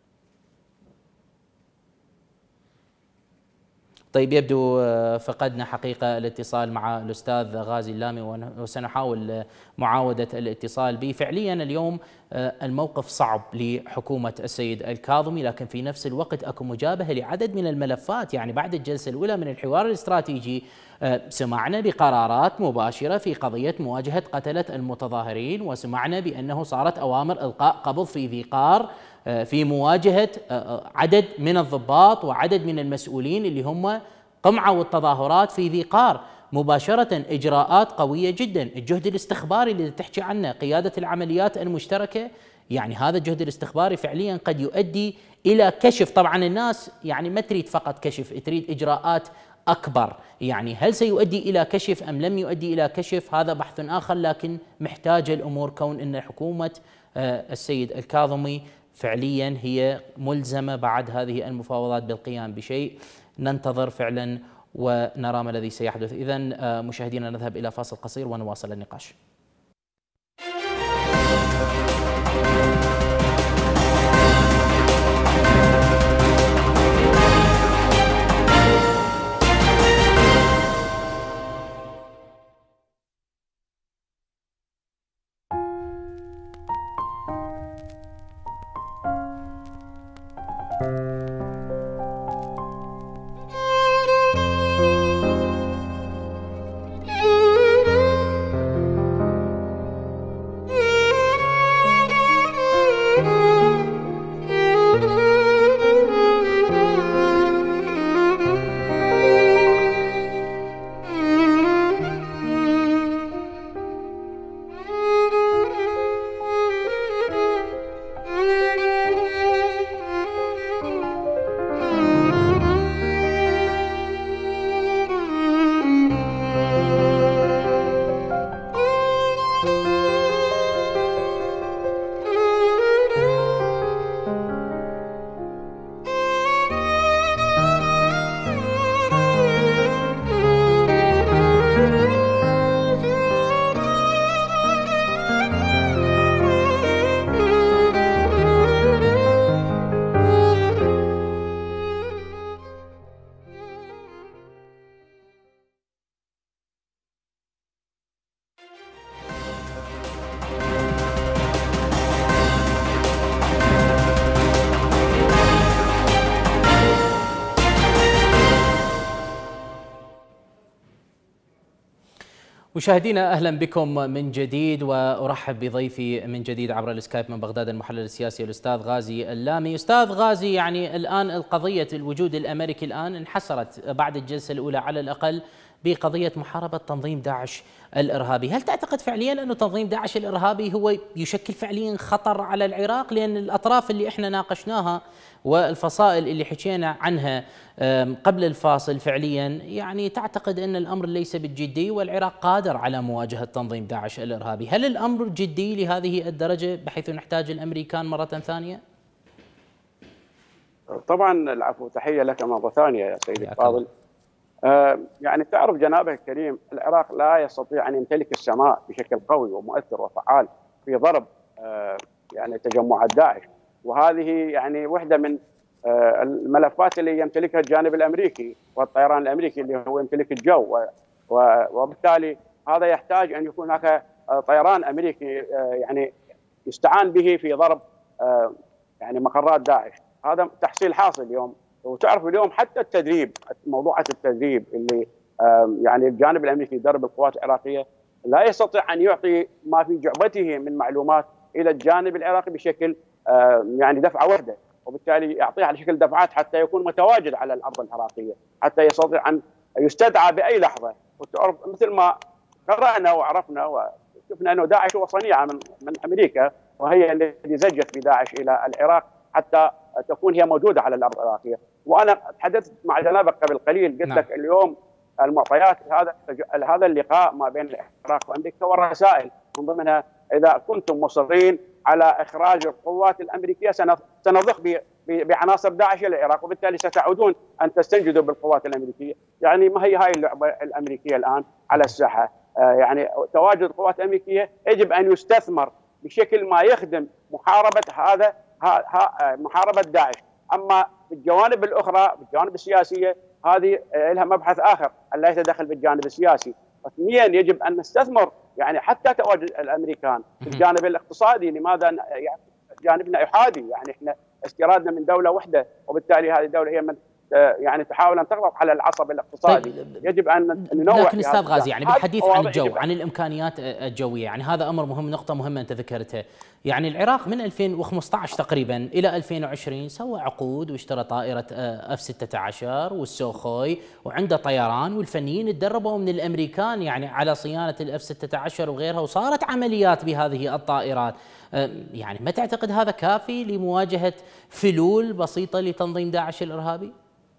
طيب يبدو فقدنا حقيقة الاتصال مع الأستاذ غازي اللامي وسنحاول معاودة الاتصال به. فعليا اليوم الموقف صعب لحكومة السيد الكاظمي، لكن في نفس الوقت أكو مجابهة لعدد من الملفات. يعني بعد الجلسة الأولى من الحوار الاستراتيجي سمعنا بقرارات مباشرة في قضية مواجهة قتلة المتظاهرين، وسمعنا بأنه صارت أوامر إلقاء قبض في ذي قار في مواجهة عدد من الضباط وعدد من المسؤولين اللي هم قمعوا التظاهرات في ذي قار مباشرة. إجراءات قوية جدا، الجهد الاستخباري اللي تحكي عنه، قيادة العمليات المشتركة، يعني هذا الجهد الاستخباري فعليا قد يؤدي إلى كشف. طبعا الناس يعني ما تريد فقط كشف، تريد إجراءات أكبر. يعني هل سيؤدي إلى كشف أم لم يؤدي إلى كشف هذا بحث آخر، لكن محتاجة الأمور كون أن حكومة السيد الكاظمي فعليا هي ملزمة بعد هذه المفاوضات بالقيام بشيء. ننتظر فعلا ونرى ما الذي سيحدث. إذن مشاهدينا نذهب إلى فاصل قصير ونواصل النقاش. مشاهدينا أهلا بكم من جديد، وأرحب بضيفي من جديد عبر السكايب من بغداد المحلل السياسي الأستاذ غازي اللامي. أستاذ غازي، يعني الآن القضية الوجود الأمريكي الآن انحسرت بعد الجلسة الأولى على الأقل بقضية محاربة تنظيم داعش الإرهابي. هل تعتقد فعليا أن تنظيم داعش الإرهابي هو يشكل فعليا خطر على العراق؟ لأن الأطراف اللي احنا ناقشناها والفصائل اللي حكينا عنها قبل الفاصل فعليا يعني تعتقد أن الأمر ليس بالجدي والعراق قادر على مواجهة تنظيم داعش الإرهابي. هل الأمر جدي لهذه الدرجة بحيث نحتاج الأمريكان مرة ثانية؟ طبعا العفو، تحية لك مرة ثانية يا سيدي الفاضل. آه يعني تعرف جنابه الكريم، العراق لا يستطيع أن يمتلك السماء بشكل قوي ومؤثر وفعال في ضرب آه يعني تجمعات داعش، وهذه يعني واحدة من آه الملفات اللي يمتلكها الجانب الأمريكي والطيران الأمريكي اللي هو يمتلك الجو، وبالتالي هذا يحتاج أن يكون هناك طيران أمريكي آه يعني يستعان به في ضرب آه يعني مقرات داعش. هذا تحصيل حاصل اليوم. وتعرف اليوم حتى التدريب، موضوعة التدريب اللي يعني الجانب الامريكي يدرب القوات العراقيه لا يستطيع ان يعطي ما في جعبته من معلومات الى الجانب العراقي بشكل يعني دفعه واحده، وبالتالي يعطيه على شكل دفعات حتى يكون متواجد على الارض العراقيه، حتى يستطيع ان يستدعى باي لحظه. وتعرف مثل ما قرانا وعرفنا وشفنا انه داعش هو صنيعه من من امريكا، وهي التي زجت بداعش الى العراق حتى تكون هي موجوده على الارض العراقيه. وانا تحدثت مع جنابك قبل قليل، قلت نعم. لك اليوم المعطيات هذا هذا اللقاء ما بين العراق وامريكا والرسائل من ضمنها اذا كنتم مصرين على اخراج القوات الامريكيه سنضخ بعناصر داعش الى العراق، وبالتالي ستعودون ان تستنجدوا بالقوات الامريكيه. يعني ما هي هاي اللعبه الامريكيه الان على الساحه؟ آه يعني تواجد القوات الامريكيه يجب ان يستثمر بشكل ما يخدم محاربه هذا محاربه داعش. اما بالجوانب الاخرى بالجوانب السياسيه هذه لها مبحث اخر، الا يتدخل بالجانب السياسي. رسميا يجب ان نستثمر يعني حتى تواجد الامريكان في الجانب الاقتصادي. لماذا يعني جانبنا احادي؟ يعني احنا استيرادنا من دوله واحده، وبالتالي هذه الدوله هي من يعني تحاول ان تضغط على العصب الاقتصادي. طيب يجب ان ننوع. لكن استاذ غازي يعني بالحديث عن الجو، عن الامكانيات الجويه، يعني هذا امر مهم، نقطه مهمه انت ذكرتها. يعني العراق من ألفين وخمسة عشر تقريبا الى ألفين وعشرين سوى عقود واشترى طائره اف ستة عشر والسوخوي وعنده طيران، والفنيين تدربوا من الامريكان يعني على صيانه الاف ستة عشر وغيرها، وصارت عمليات بهذه الطائرات. يعني ما تعتقد هذا كافي لمواجهه فلول بسيطه لتنظيم داعش الارهابي؟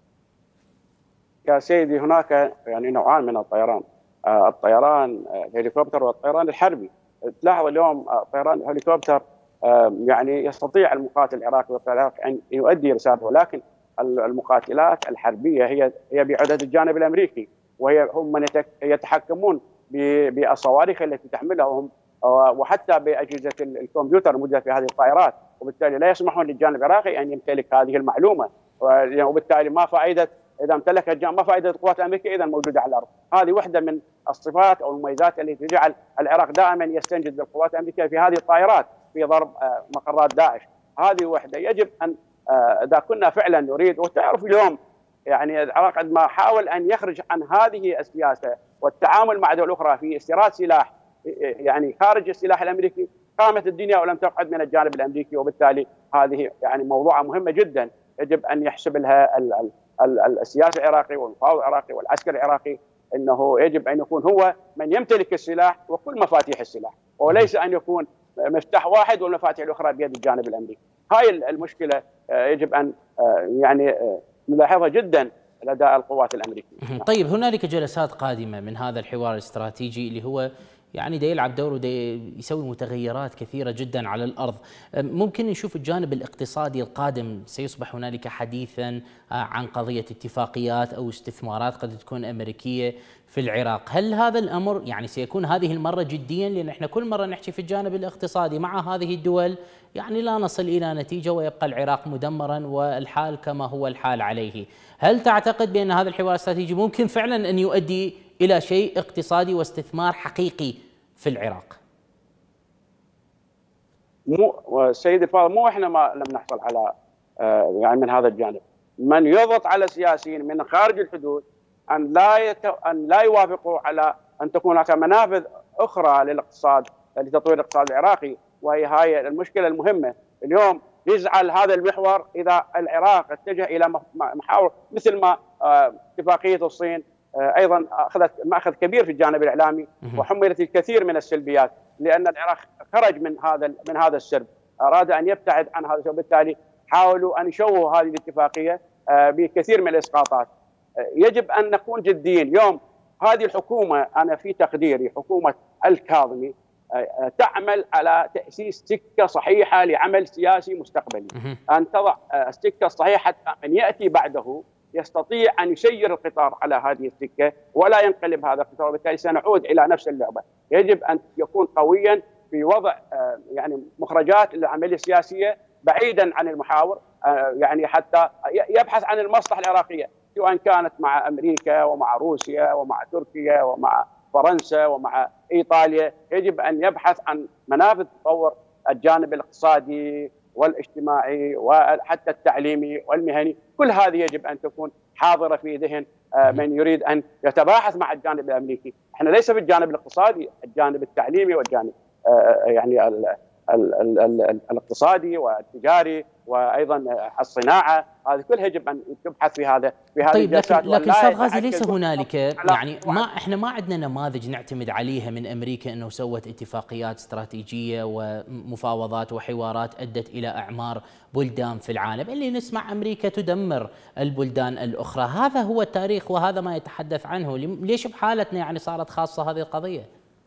يا سيدي هناك يعني نوعان من الطيران، آه الطيران الهليكوبتر والطيران الحربي. تلاحظ اليوم طيران الهليكوبتر آه يعني يستطيع المقاتل العراقي والعراق ان يؤدي رسالته، ولكن المقاتلات الحربيه هي هي بعهده الجانب الامريكي، وهي هم من يتحكمون بالصواريخ التي تحملهم وحتى باجهزه الكمبيوتر الموجوده في هذه الطائرات، وبالتالي لا يسمحون للجانب العراقي ان يمتلك هذه المعلومه، وبالتالي ما فائده اذا امتلك الجانب، ما فائده القوات الامريكيه اذا موجوده على الارض. هذه واحده من الصفات او المميزات التي تجعل العراق دائما يستنجد بالقوات الامريكيه في هذه الطائرات في ضرب مقرات داعش. هذه وحده يجب ان اذا كنا فعلا نريد، وتعرف اليوم يعني العراق عندما حاول ان يخرج عن هذه السياسه والتعامل مع دول اخرى في استيراد سلاح يعني خارج السلاح الامريكي، قامت الدنيا ولم تقعد من الجانب الامريكي، وبالتالي هذه يعني موضوعه مهمه جدا يجب ان يحسب لها ال ال السياسي العراقي والمفاوض العراقي والعسكري العراقي، انه يجب ان يكون هو من يمتلك السلاح وكل مفاتيح السلاح، وليس ان يكون مفتاح واحد والمفاتيح الاخرى بيد الجانب الامريكي. هاي المشكله يجب ان يعني نلاحظها جدا لدى القوات الامريكيه. طيب هنالك جلسات قادمه من هذا الحوار الاستراتيجي اللي هو يعني دا يلعب دور ودا يسوي متغيرات كثيرة جدا على الأرض. ممكن نشوف الجانب الاقتصادي القادم سيصبح هنالك حديثا عن قضية اتفاقيات أو استثمارات قد تكون أمريكية في العراق. هل هذا الأمر يعني سيكون هذه المرة جديا؟ لأن احنا كل مرة نحكي في الجانب الاقتصادي مع هذه الدول يعني لا نصل إلى نتيجة ويبقى العراق مدمرا والحال كما هو الحال عليه. هل تعتقد بأن هذا الحوار الاستراتيجي ممكن فعلا أن يؤدي إلى شيء اقتصادي واستثمار حقيقي في العراق؟ مو سيدي الفاضل، مو احنا ما لم نحصل على آه يعني من هذا الجانب من يضغط على السياسيين من خارج الحدود ان لا يت... ان لا يوافقوا على ان تكون هناك منافذ اخرى للاقتصاد لتطوير الاقتصاد العراقي، وهي هاي المشكله المهمه. اليوم يزعل هذا المحور اذا العراق اتجه الى محاور مثل ما آه اتفاقيه الصين ايضا اخذت ماخذ كبير في الجانب الاعلامي وحملت الكثير من السلبيات، لان العراق خرج من هذا من هذا السرب، اراد ان يبتعد عن هذا، وبالتالي حاولوا ان يشوهوا هذه الاتفاقيه بكثير من الاسقاطات. يجب ان نكون جديين. اليوم هذه الحكومه انا في تقديري حكومه الكاظمي تعمل على تاسيس سكه صحيحه لعمل سياسي مستقبلي، ان تضع السكه الصحيحه حتى من ياتي بعده يستطيع ان يسير القطار على هذه السكه ولا ينقلب هذا القطار، وبالتالي سنعود الى نفس اللعبه. يجب ان يكون قويا في وضع يعني مخرجات للعمليه السياسيه بعيدا عن المحاور، يعني حتى يبحث عن المصلحه العراقيه، سواء كانت مع امريكا ومع روسيا ومع تركيا ومع فرنسا ومع ايطاليا. يجب ان يبحث عن منافذ تطور الجانب الاقتصادي والاجتماعي وحتى التعليمي والمهني، كل هذه يجب ان تكون حاضره في ذهن من يريد ان يتباحث مع الجانب الامريكي. احنا ليس في الجانب الاقتصادي، الجانب التعليمي والجانب يعني ال ال ال ال الاقتصادي والتجاري وايضا الصناعه، هذه كلها يجب ان تبحث في هذا في هذه طيب الجلسات. لكن لكن استاذ غازي ليس هنالك يعني ما احنا ما عندنا نماذج نعتمد عليها من امريكا انه سوت اتفاقيات استراتيجيه ومفاوضات وحوارات ادت الى اعمار بلدان في العالم، اللي نسمع امريكا تدمر البلدان الاخرى. هذا هو التاريخ وهذا ما يتحدث عنه. ليش بحالتنا يعني صارت خاصه هذه القضيه؟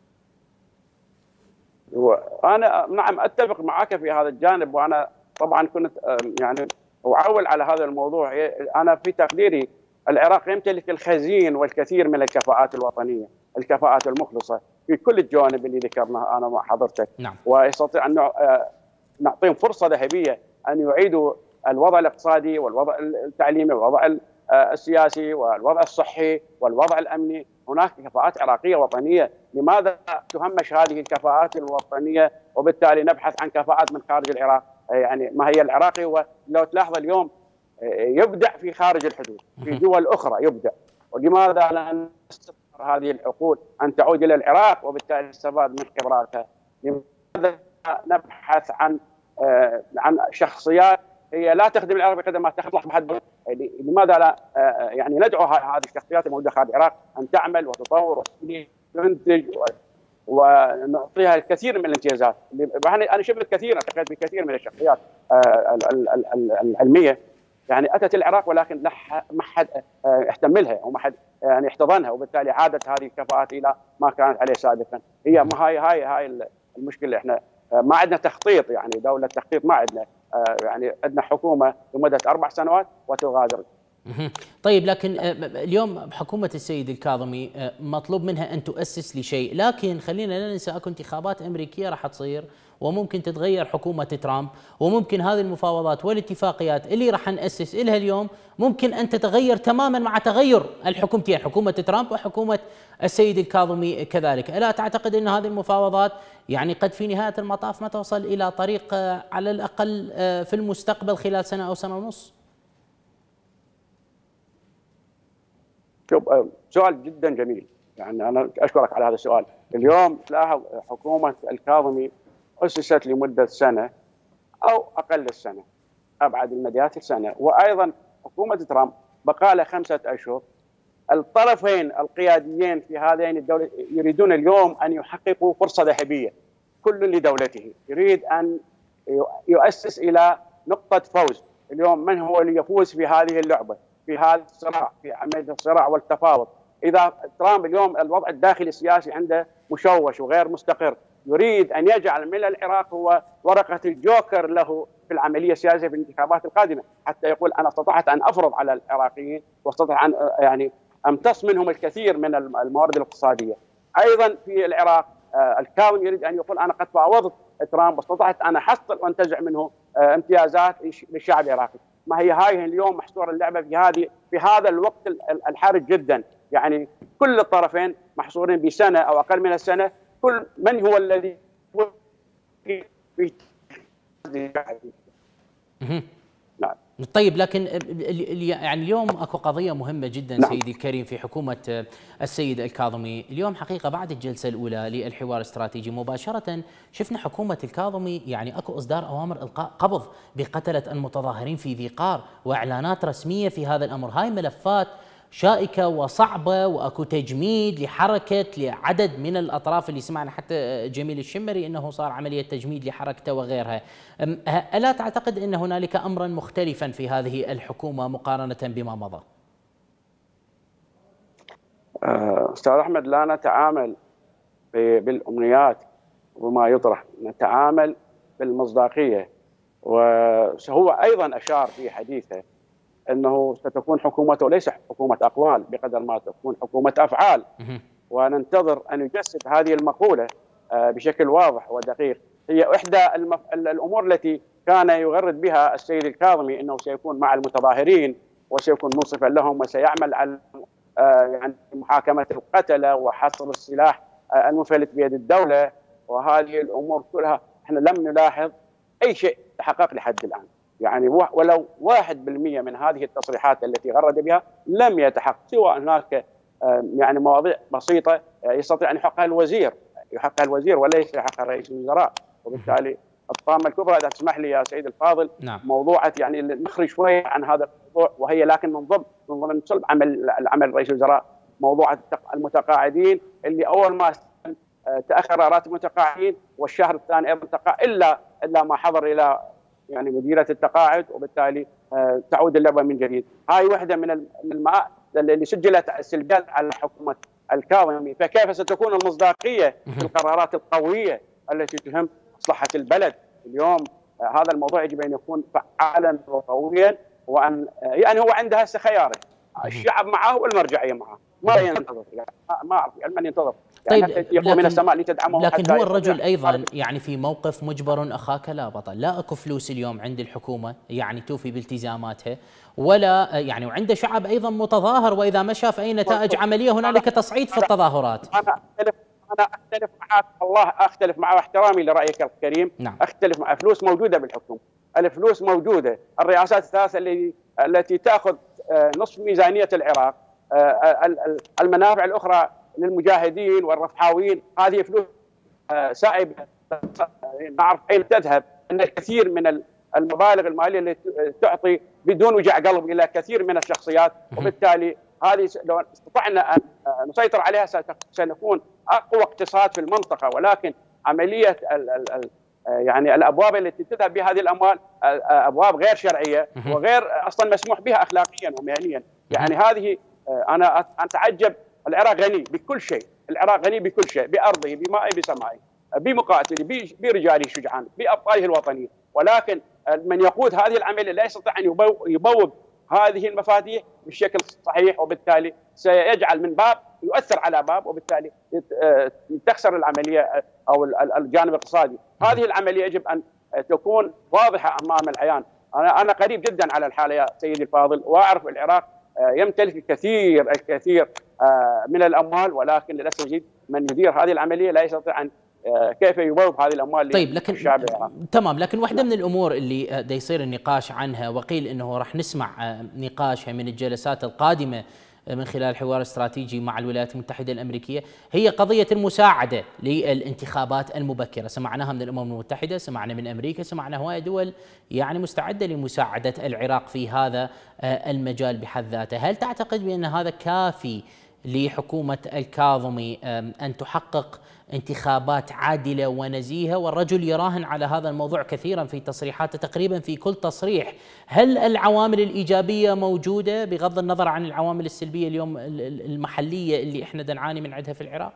وانا نعم اتفق معك في هذا الجانب، وانا طبعا كنت يعني اعول على هذا الموضوع. انا في تقديري العراق يمتلك الخزين والكثير من الكفاءات الوطنيه، الكفاءات المخلصه في كل الجوانب اللي ذكرناها انا مع حضرتك. نعم. ويستطيع ان نعطيهم فرصه ذهبيه ان يعيدوا الوضع الاقتصادي والوضع التعليمي والوضع السياسي والوضع الصحي والوضع الامني. هناك كفاءات عراقيه وطنيه، لماذا تهمش هذه الكفاءات الوطنيه وبالتالي نبحث عن كفاءات من خارج العراق؟ يعني ما هي العراقي ولو تلاحظ اليوم يبدع في خارج الحدود، في دول اخرى يبدع، ولماذا لا نستثمر هذه العقول ان تعود الى العراق وبالتالي نستفاد من خبراتها؟ لماذا نبحث عن عن شخصيات هي لا تخدم العراق بقدر ما تخدم مصلحه بلد؟ لماذا لا يعني ندعو هذه الشخصيات الموجوده خارج العراق ان تعمل وتطور وتنتج ونعطيها الكثير من الامتيازات؟ انا شفت كثير، التقيت بكثير من الشخصيات العلميه يعني اتت العراق ولكن ما حد احتملها وما حد يعني احتضنها، وبالتالي عادت هذه الكفاءات الى ما كانت عليه سابقا. هي ما هاي هاي هاي المشكله، احنا ما عندنا تخطيط، يعني دوله تخطيط ما عندنا، يعني عندنا حكومه لمده اربع سنوات وتغادر. طيب لكن اليوم حكومة السيد الكاظمي مطلوب منها أن تؤسس لشيء، لكن خلينا لا ننسى أكو انتخابات أمريكية راح تصير وممكن تتغير حكومة ترامب، وممكن هذه المفاوضات والاتفاقيات اللي راح نأسس إلها اليوم ممكن أن تتغير تماما مع تغير الحكومتين، حكومة ترامب وحكومة السيد الكاظمي كذلك. ألا تعتقد أن هذه المفاوضات يعني قد في نهاية المطاف ما توصل إلى طريق على الأقل في المستقبل خلال سنة أو سنة ونص؟ شوف، سؤال جدا جميل، يعني انا اشكرك على هذا السؤال. اليوم تلاحظ حكومه الكاظمي اسست لمده سنه او اقل السنه، ابعد المديات السنه، وايضا حكومه ترامب بقى لها خمسه اشهر. الطرفين القياديين في هذين الدولة يريدون اليوم ان يحققوا فرصه ذهبيه، كل لدولته يريد ان يؤسس الى نقطه فوز. اليوم من هو اللي يفوز في هذه اللعبه، في هذا الصراع، في عمليه الصراع والتفاوض؟ اذا ترامب اليوم الوضع الداخلي السياسي عنده مشوش وغير مستقر، يريد ان يجعل من العراق هو ورقه الجوكر له في العمليه السياسيه في الانتخابات القادمه، حتى يقول انا استطعت ان افرض على العراقيين واستطيع ان يعني امتص منهم الكثير من الموارد الاقتصاديه. ايضا في العراق الكاظمي يريد ان يقول انا قد فاوضت ترامب واستطعت ان احصل وانتزع منه امتيازات للشعب العراقي. ما هي هاي اليوم محصور اللعبه في هذه في هذا الوقت الحرج جدا، يعني كل الطرفين محصورين بسنه او اقل من السنه، كل من هو الذي نعم. طيب لكن يعني اليوم اكو قضيه مهمه جدا نعم. سيدي الكريم في حكومه السيد الكاظمي، اليوم حقيقه بعد الجلسه الاولى للحوار الاستراتيجي مباشره شفنا حكومه الكاظمي يعني اكو اصدار اوامر القاء قبض بقتله المتظاهرين في ذي قار واعلانات رسميه في هذا الامر. هاي ملفات شائكة وصعبة، وأكو تجميد لحركة لعدد من الأطراف اللي سمعنا حتى جميل الشمري أنه صار عملية تجميد لحركته وغيرها. ألا تعتقد أن هنالك أمرا مختلفا في هذه الحكومة مقارنة بما مضى؟ أستاذ أحمد، لا نتعامل بالأمنيات وما يطرح، نتعامل بالمصداقية. وهو أيضا أشار في حديثه أنه ستكون حكومته ليس حكومة أقوال بقدر ما تكون حكومة أفعال، وننتظر أن يجسد هذه المقولة بشكل واضح ودقيق. هي إحدى المف... الأمور التي كان يغرد بها السيد الكاظمي أنه سيكون مع المتظاهرين وسيكون منصفا لهم وسيعمل على يعني محاكمة القتلة وحصر السلاح المنفلت بيد الدولة، وهذه الأمور كلها احنا لم نلاحظ أي شيء تحقق لحد الآن. يعني ولو واحد بالمئة من هذه التصريحات التي غرد بها لم يتحقق، سوى هناك يعني مواضيع بسيطة يستطيع أن يحققها الوزير يحققها الوزير وليس يحققها رئيس الوزراء. وبالتالي الطامة الكبرى، إذا تسمح لي يا سيد الفاضل، نعم. موضوعة يعني نخرج شوية عن هذا الموضوع، وهي لكن من ضمن من ضمن صلب عمل العمل رئيس الوزراء، موضوع المتقاعدين اللي أول ما تأخر راتب المتقاعدين والشهر الثاني أيضا تقاعد إلا إلا ما حضر إلى يعني مديرة التقاعد، وبالتالي تعود اللعبة من جديد. هاي واحدة من الماء اللي سجلت سلبيات على حكومة الكاظمي. فكيف ستكون المصداقية في القرارات القوية التي تهم مصلحة البلد؟ اليوم هذا الموضوع يجب أن يكون فعالا وقويا، وأن يعني هو عنده هسه خياره، الشعب معه والمرجعية معه، ما ينتظر يعني ما أعرف يعني من ينتظر يعني طيب يقوم من السماء لتدعمه. لكن هو الرجل أيضا يعني في موقف مجبر أخاك لا بطل، لا أكو فلوس اليوم عند الحكومة يعني توفي بالتزاماتها، ولا يعني وعنده شعب أيضا متظاهر، وإذا ما شاف أي نتائج عملية هنالك تصعيد في التظاهرات. أنا أختلف أنا أختلف معك، الله أختلف معه واحترامي لرأيك الكريم. نعم. أختلف مع فلوس موجودة بالحكومة، الفلوس موجودة، الرئاسات الثلاثة اللي التي تأخذ نصف ميزانية العراق، المنافع الأخرى للمجاهدين والرفحاويين، هذه فلوس سائبة نعرف أين تذهب. أن الكثير من المبالغ المالية التي تعطي بدون وجع قلب إلى كثير من الشخصيات، وبالتالي هذه لو استطعنا أن نسيطر عليها سنكون أقوى اقتصاد في المنطقة. ولكن عملية ال ال يعني الأبواب التي تذهب بهذه الأموال أبواب غير شرعية وغير أصلا مسموح بها أخلاقيا ومهنيا. يعني هذه أنا أتعجب. العراق غني بكل شيء، العراق غني بكل شيء، بأرضه بمائه بسمائه بمقاتله برجاله الشجعان بأبطاله الوطنيين، ولكن من يقود هذه العملية لا يستطيع أن يبوب هذه المفاتيح بالشكل الصحيح، وبالتالي سيجعل من باب يؤثر على باب، وبالتالي تخسر العملية أو الجانب الاقتصادي. هذه العملية يجب أن تكون واضحة أمام العيان. أنا أنا قريب جدا على الحالة يا سيدي الفاضل، وأعرف العراق يمتلك الكثير الكثير من الأموال، ولكن للأسف الشديد من يدير هذه العملية لا يستطيع أن كيف يبوب هذه الأموال. طيب لكن الشعب تمام، لكن واحدة من الأمور اللي دا يصير النقاش عنها، وقيل أنه راح نسمع نقاشها من الجلسات القادمة من خلال حوار استراتيجي مع الولايات المتحدة الأمريكية، هي قضية المساعدة للانتخابات المبكرة. سمعناها من الأمم المتحدة، سمعنا من أمريكا، سمعنا هواي دول يعني مستعدة لمساعدة العراق في هذا المجال بحد ذاته. هل تعتقد بأن هذا كافي لحكومة الكاظمي أن تحقق انتخابات عادلة ونزيهة؟ والرجل يراهن على هذا الموضوع كثيرا في تصريحاته، تقريبا في كل تصريح. هل العوامل الإيجابية موجودة بغض النظر عن العوامل السلبية اليوم المحلية اللي احنا نعاني من عندها في العراق؟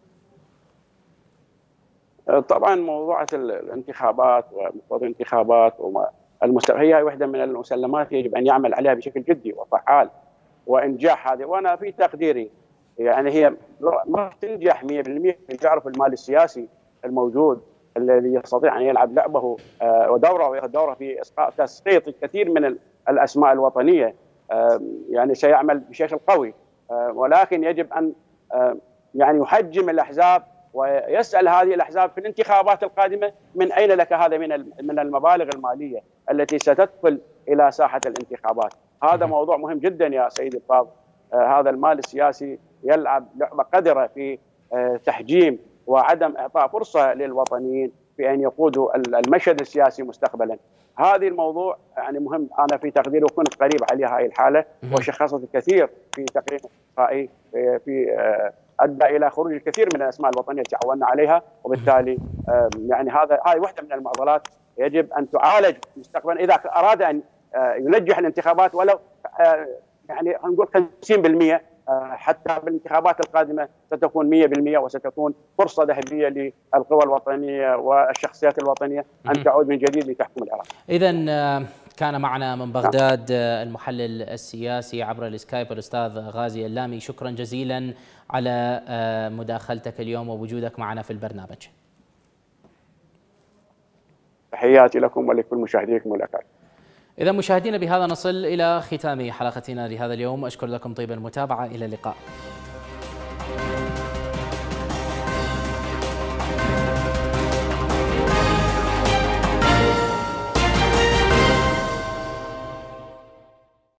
طبعا موضوع الانتخابات ومفوض الانتخابات هي واحدة من المسلمات يجب أن يعمل عليها بشكل جدي وفعال، وإنجاح هذه. وأنا في تقديري يعني هي ما تنجح مئة بالمئة. تعرف المال السياسي الموجود الذي يستطيع أن يلعب لعبه ودوره ويأخذ دوره في تسقيط الكثير من الأسماء الوطنية، يعني سيعمل بشكل قوي. ولكن يجب أن يعني يحجم الأحزاب ويسأل هذه الأحزاب في الانتخابات القادمة من أين لك هذا من من المبالغ المالية التي ستدخل إلى ساحة الانتخابات. هذا موضوع مهم جدا يا سيدي الفاضل. هذا المال السياسي يلعب لعبة قذرة في تحجيم وعدم إعطاء فرصة للوطنيين في ان يقودوا المشهد السياسي مستقبلا. هذه الموضوع يعني مهم، انا في تقديري وكنت قريب عليها هاي الحاله وشخصت الكثير في تقرير اخصائي في, في ادى الى خروج الكثير من الاسماء الوطنيه اللي تعودنا عليها، وبالتالي يعني هذا هاي واحده من المعضلات يجب ان تعالج مستقبلا اذا اراد ان ينجح الانتخابات ولو يعني نقول خمسين بالمئة، حتى بالانتخابات القادمه ستكون مئة بالمئة وستكون فرصه ذهبيه للقوى الوطنيه والشخصيات الوطنيه ان تعود من جديد لتحكم العراق. اذا كان معنا من بغداد المحلل السياسي عبر السكايب الاستاذ غازي اللامي، شكرا جزيلا على مداخلتك اليوم ووجودك معنا في البرنامج. تحياتي لكم ولكل مشاهديكم والأكارم. إذا مشاهدينا بهذا نصل إلى ختام حلقتنا لهذا اليوم، أشكر لكم طيب المتابعة، إلى اللقاء.